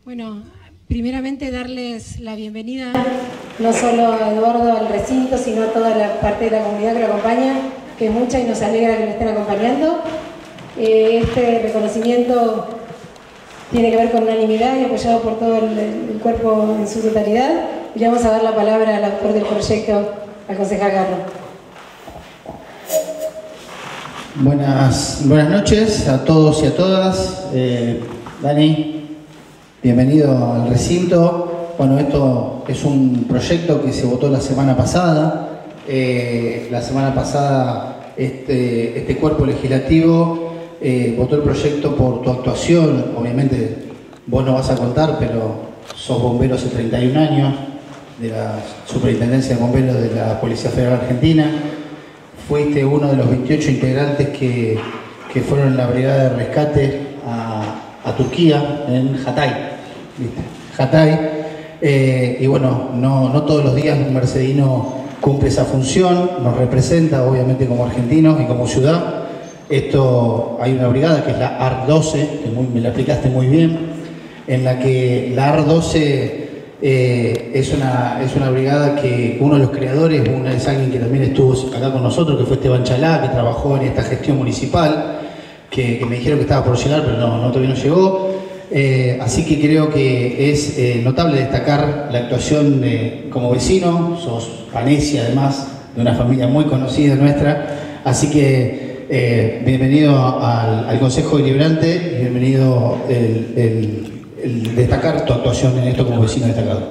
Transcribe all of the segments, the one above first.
Bueno, primeramente darles la bienvenida no solo a Eduardo al recinto, sino a toda la parte de la comunidad que lo acompaña, que es mucha y nos alegra que lo estén acompañando. Este reconocimiento tiene que ver con unanimidad y apoyado por todo el cuerpo en su totalidad. Y le vamos a dar la palabra al autor del proyecto, al concejal Garro. Buenas noches a todos y a todas. Dani, bienvenido al recinto. Bueno, esto es un proyecto que se votó la semana pasada. La semana pasada este cuerpo legislativo votó el proyecto por tu actuación. Obviamente vos no vas a contar, pero sos bombero hace 31 años de la Superintendencia de Bomberos de la Policía Federal Argentina. Fuiste uno de los 28 integrantes que fueron en la brigada de rescate a Turquía, en Hatay. ¿Viste? Hatay. Y bueno, no todos los días un mercedino cumple esa función, nos representa obviamente como argentinos y como ciudad. Hay una brigada que es la AR-12, que me la explicaste muy bien, en la que la AR-12 es una brigada que uno de los creadores, es alguien que también estuvo acá con nosotros, que fue Esteban Chalá, que trabajó en esta gestión municipal, que me dijeron que estaba por llegar, pero todavía no llegó. Así que creo que es notable destacar la actuación como vecino. Sos panesi, además, de una familia muy conocida nuestra. Así que bienvenido al Consejo Deliberante y bienvenido el destacar tu actuación en esto como vecino destacado.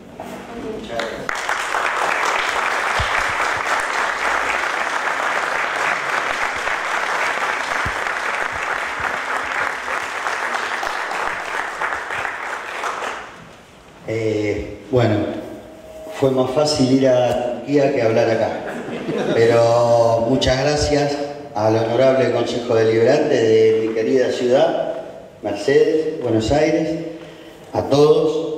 Bueno, fue más fácil ir a Turquía que hablar acá, pero muchas gracias al honorable Consejo Deliberante de mi querida ciudad, Mercedes, Buenos Aires, a todos,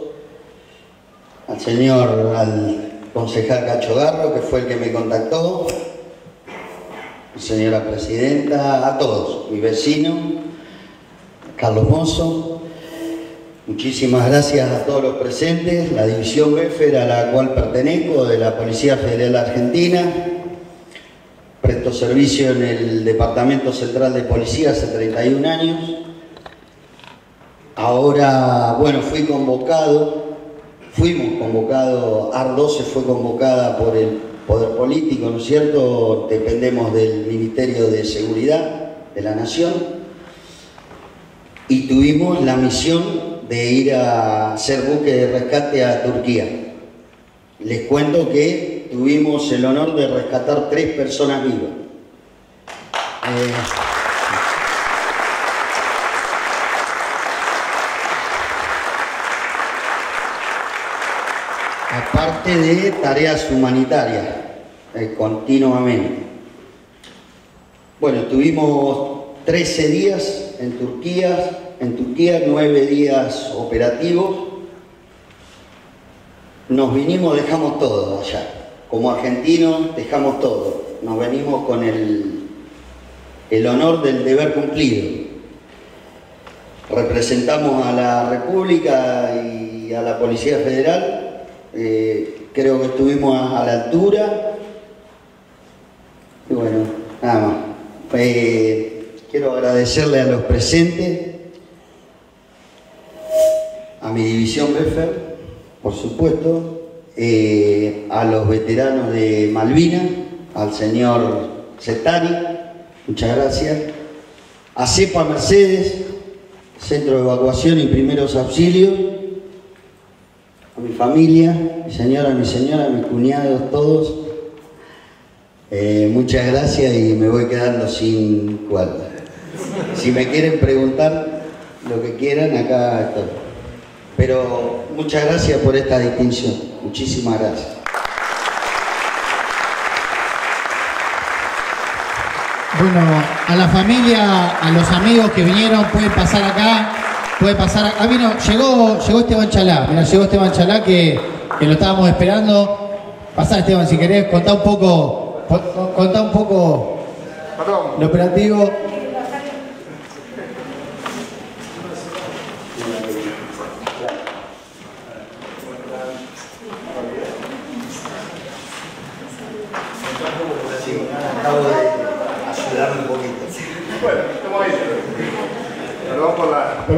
al concejal Cacho Garro, que fue el que me contactó, señora presidenta, a todos, mi vecino, Carlos Mozo. Muchísimas gracias a todos los presentes, la división BEFER a la cual pertenezco, de la Policía Federal Argentina. Presto servicio en el Departamento Central de Policía hace 31 años. Ahora, bueno, fuimos convocados, AR-12 fue convocada por el Poder Político, ¿no es cierto? Dependemos del Ministerio de Seguridad de la Nación y tuvimos la misión de ir a hacer buque de rescate a Turquía. Les cuento que tuvimos el honor de rescatar 3 personas vivas. Aparte de tareas humanitarias, continuamente. Bueno, estuvimos 13 días en Turquía, 9 días operativos. Nos vinimos, dejamos todo allá. Como argentinos dejamos todo. Nos venimos con el honor del deber cumplido. Representamos a la República y a la Policía Federal. Creo que estuvimos a la altura. Y bueno, nada más. Quiero agradecerle a los presentes, a mi división BEFER, por supuesto, a los veteranos de Malvinas, al señor Setari, muchas gracias, a CEPA Mercedes, Centro de Evacuación y Primeros Auxilios, a mi familia, mi señora, mis cuñados, todos, muchas gracias y me voy quedando sin cuarto. Si me quieren preguntar lo que quieran, acá estoy. Pero muchas gracias por esta distinción. Muchísimas gracias. Bueno, a la familia, a los amigos que vinieron, pueden pasar acá. Llegó Esteban Chalá. Mira, llegó Esteban Chalá que lo estábamos esperando. Pasá, Esteban, si querés, contá un poco lo operativo.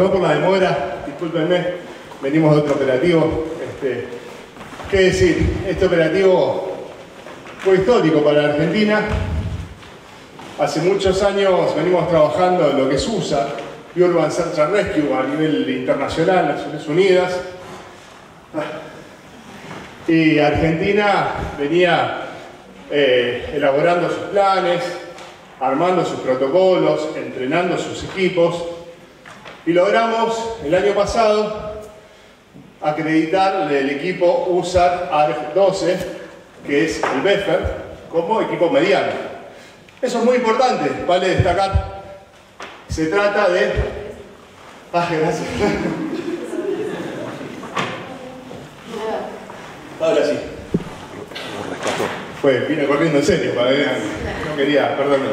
Perdón por la demora, discúlpenme, venimos de otro operativo. ¿Qué decir? Este operativo fue histórico para la Argentina. Hace muchos años venimos trabajando en lo que es USA, Urban Search and Rescue, a nivel internacional, Naciones Unidas. Y Argentina venía elaborando sus planes, armando sus protocolos, entrenando sus equipos. Y logramos el año pasado acreditar el equipo USAR ARF-12, que es el BEFER, como equipo mediano. Eso es muy importante, vale destacar. Se trata de... gracias. Ahora sí. Vine corriendo en serio, para que vean. No quería perderme.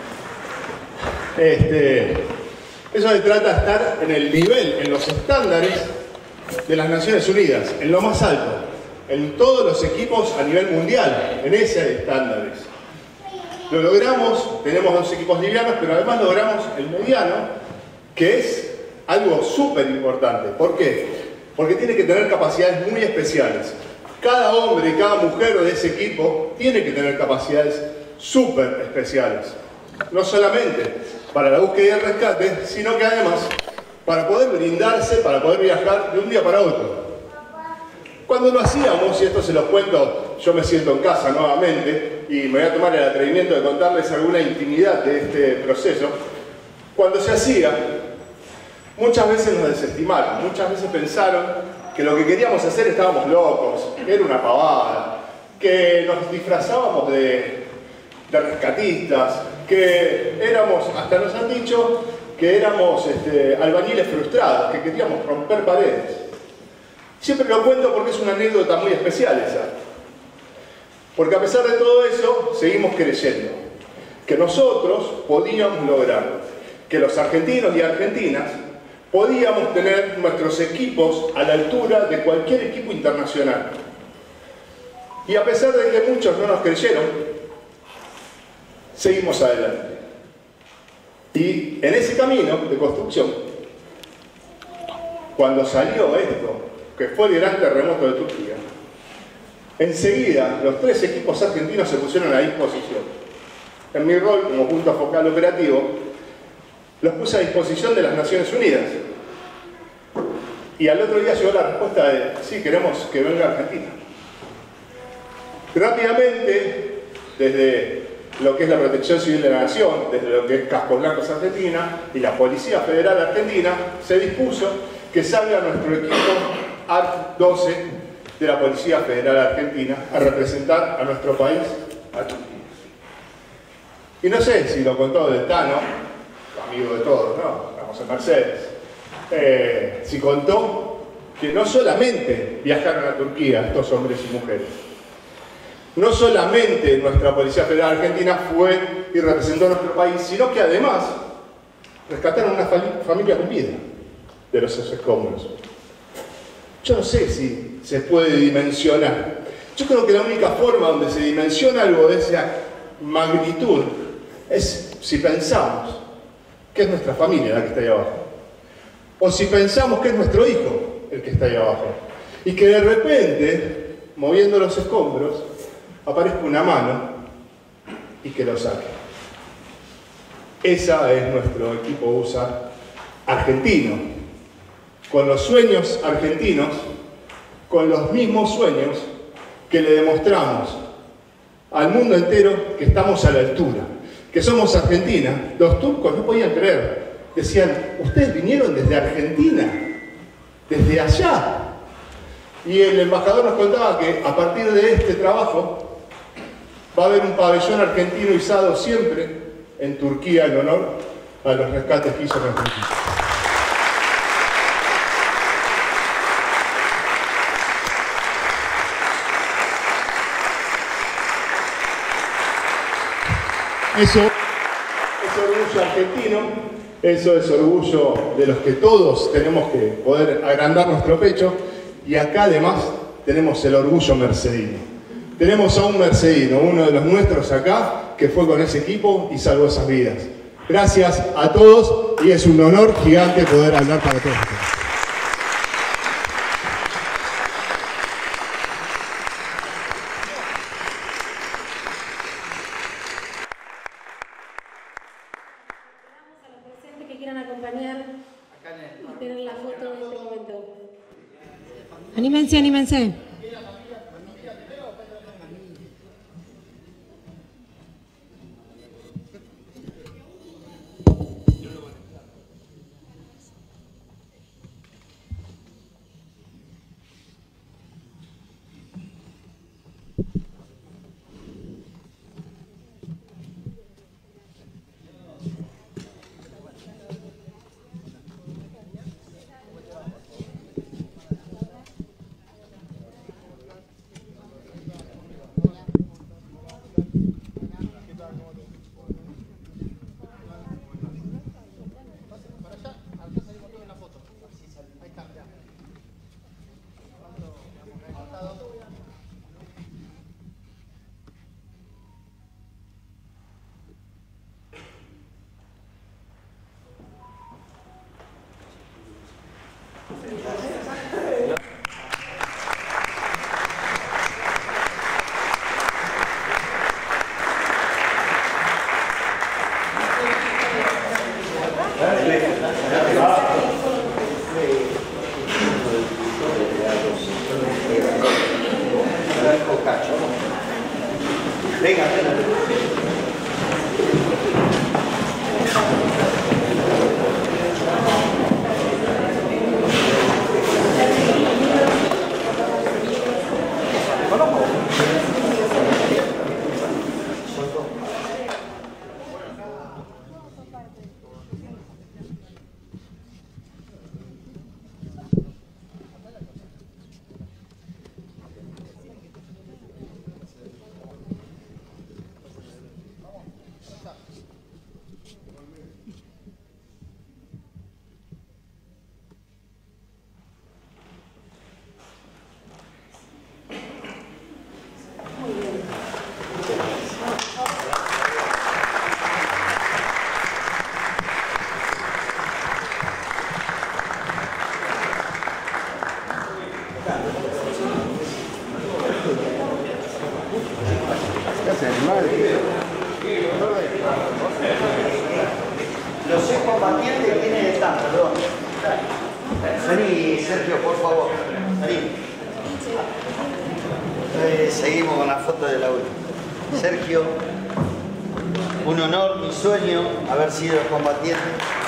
Eso se trata de estar en el nivel, en los estándares de las Naciones Unidas, en lo más alto, en todos los equipos a nivel mundial, en esos estándares. Lo logramos, tenemos 2 equipos livianos, pero además logramos el mediano, que es algo súper importante. ¿Por qué? Porque tiene que tener capacidades muy especiales. Cada hombre y cada mujer de ese equipo tiene que tener capacidades súper especiales. No solamente para la búsqueda y el rescate, sino que además para poder brindarse, para poder viajar de un día para otro. Cuando lo hacíamos, y esto se los cuento, yo me siento en casa nuevamente y me voy a tomar el atrevimiento de contarles alguna intimidad de este proceso. Cuando se hacía, muchas veces nos desestimaron, muchas veces pensaron que lo que queríamos hacer estábamos locos, que era una pavada, que nos disfrazábamos de rescatistas, que éramos, hasta nos han dicho, que éramos albañiles frustrados, que queríamos romper paredes. Siempre lo cuento porque es una anécdota muy especial esa. Porque a pesar de todo eso, seguimos creyendo que nosotros podíamos lograrlo, que los argentinos y argentinas podíamos tener nuestros equipos a la altura de cualquier equipo internacional. Y a pesar de que muchos no nos creyeron, seguimos adelante. Y en ese camino de construcción, cuando salió esto, que fue el gran terremoto de Turquía, enseguida los 3 equipos argentinos se pusieron a disposición. En mi rol como punto focal operativo, los puse a disposición de las Naciones Unidas. Y al otro día llegó la respuesta de, sí, queremos que venga Argentina. Rápidamente, desde lo que es la Protección Civil de la Nación, desde lo que es Cascos Blancos Argentina y la Policía Federal Argentina, se dispuso que salga nuestro equipo ARF-12 de la Policía Federal Argentina a representar a nuestro país, a Turquía. Y no sé si lo contó del Tano, amigo de todos, ¿no? Estamos en Mercedes. Si contó que no solamente viajaron a Turquía estos hombres y mujeres, no solamente nuestra Policía Federal Argentina fue y representó a nuestro país, sino que además rescataron una familia con vida de los escombros. Yo no sé si se puede dimensionar. Yo creo que la única forma donde se dimensiona algo de esa magnitud es si pensamos que es nuestra familia la que está ahí abajo. O si pensamos que es nuestro hijo el que está ahí abajo. Y que de repente, moviendo los escombros, aparezca una mano y que lo saque. Esa es nuestro equipo USA argentino, con los sueños argentinos, con los mismos sueños que le demostramos al mundo entero que estamos a la altura, que somos Argentina. Los turcos no podían creer, decían, ustedes vinieron desde Argentina, desde allá. Y el embajador nos contaba que a partir de este trabajo va a haber un pabellón argentino izado siempre en Turquía en honor a los rescates que hizo Argentina. Eso es orgullo argentino, eso es orgullo de los que todos tenemos que poder agrandar nuestro pecho, y acá además tenemos el orgullo mercedino. Tenemos a un mercedino, uno de los nuestros acá, que fue con ese equipo y salvó esas vidas. Gracias a todos y es un honor gigante poder hablar para todos ustedes. A los presentes que quieran acompañar y tener la foto de este momento. Anímense, anímense. Los excombatientes tienen stand, perdón. Vení, Sergio, por favor. Vení. Seguimos con la foto de la última. Sergio, un honor, mi sueño, haber sido excombatiente.